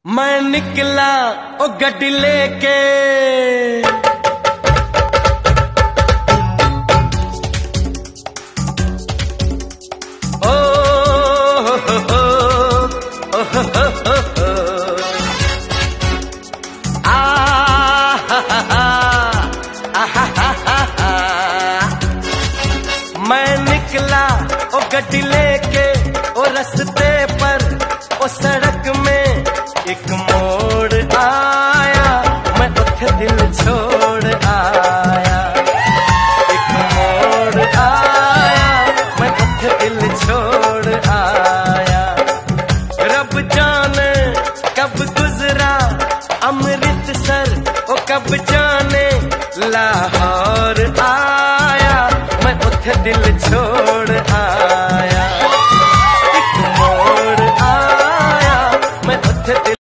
मैं निकला ओ गड्डी लेके, ओ हो हो, ओ हो, आ हा हा, आ हा हा। मैं निकला ओ गड्डी लेके, ओ रस्ते पर ओ सड़क में एक मोड़ आया, मैं उठ दिल छोड़ आया। एक मोड़ आया, मैं उठ दिल छोड़ आया। रब जाने कब